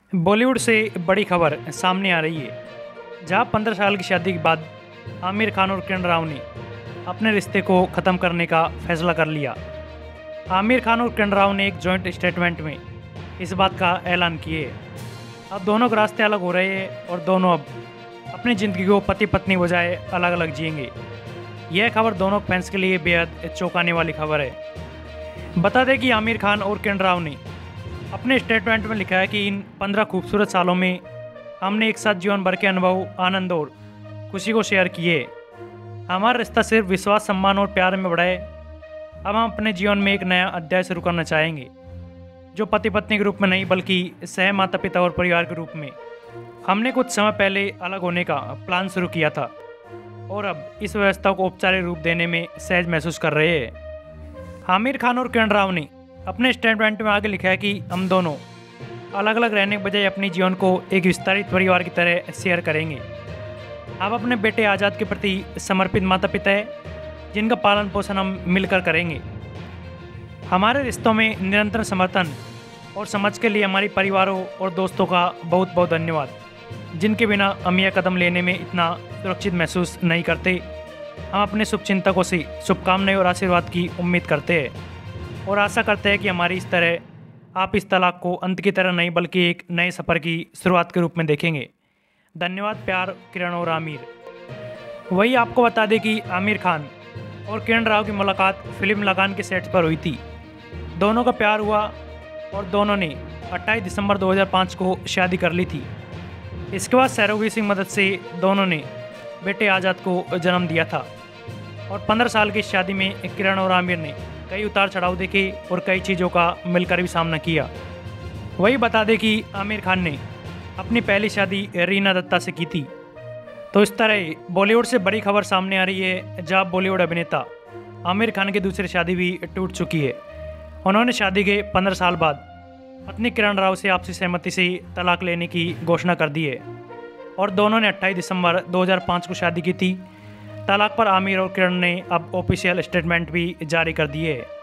बॉलीवुड से बड़ी खबर सामने आ रही है, जहां 15 साल की शादी के बाद आमिर खान और किरण राव ने अपने रिश्ते को ख़त्म करने का फैसला कर लिया। आमिर खान और किरण राव ने एक जॉइंट स्टेटमेंट में इस बात का ऐलान किए। अब दोनों के रास्ते अलग हो रहे हैं और दोनों अब अपनी ज़िंदगी को पति पत्नी बजाय अलग अलग जिएंगे। यह खबर दोनों फैंस के लिए बेहद चौंकाने वाली खबर है। बता दें कि आमिर खान और किरण राव ने अपने स्टेटमेंट में लिखा है कि इन 15 खूबसूरत सालों में हमने एक साथ जीवन भर के अनुभव, आनंद और खुशी को शेयर किए। हमारा रिश्ता सिर्फ विश्वास, सम्मान और प्यार में बढ़ा है। अब हम अपने जीवन में एक नया अध्याय शुरू करना चाहेंगे, जो पति पत्नी के रूप में नहीं बल्कि सह माता पिता और परिवार के रूप में। हमने कुछ समय पहले अलग होने का प्लान शुरू किया था और अब इस व्यवस्था को औपचारिक रूप देने में सहज महसूस कर रहे हैं। आमिर खान और किरण राव ने अपने स्टेटमेंट में आगे लिखा है कि हम दोनों अलग अलग रहने के बजाय अपने जीवन को एक विस्तारित परिवार की तरह शेयर करेंगे। अब अपने बेटे आज़ाद के प्रति समर्पित माता पिता है, जिनका पालन पोषण हम मिलकर करेंगे। हमारे रिश्तों में निरंतर समर्थन और समझ के लिए हमारे परिवारों और दोस्तों का बहुत बहुत धन्यवाद, जिनके बिना हम यह कदम लेने में इतना सुरक्षित महसूस नहीं करते। हम अपने शुभचिंतकों से शुभकामनाएं और आशीर्वाद की उम्मीद करते हैं और आशा करते हैं कि हमारी इस तरह आप इस तलाक को अंत की तरह नहीं बल्कि एक नए सफ़र की शुरुआत के रूप में देखेंगे। धन्यवाद। प्यार, किरण और आमिर। वही आपको बता दें कि आमिर खान और किरण राव की मुलाकात फिल्म लगान के सेट पर हुई थी। दोनों का प्यार हुआ और दोनों ने 28 दिसंबर 2005 को शादी कर ली थी। इसके बाद सैरोगी सिंह मदद से दोनों ने बेटे आज़ाद को जन्म दिया था और 15 साल की शादी में किरण और आमिर ने कई उतार चढ़ाव देखे और कई चीज़ों का मिलकर भी सामना किया। वही बता दें कि आमिर खान ने अपनी पहली शादी रीना दत्ता से की थी। तो इस तरह बॉलीवुड से बड़ी खबर सामने आ रही है, जहाँ बॉलीवुड अभिनेता आमिर खान की दूसरी शादी भी टूट चुकी है। उन्होंने शादी के 15 साल बाद पत्नी किरण राव से आपसी सहमति से तलाक लेने की घोषणा कर दी है और दोनों ने 28 दिसंबर 2005 को शादी की थी। तलाक पर आमिर और किरण ने अब ऑफिशियल स्टेटमेंट भी जारी कर दिए है।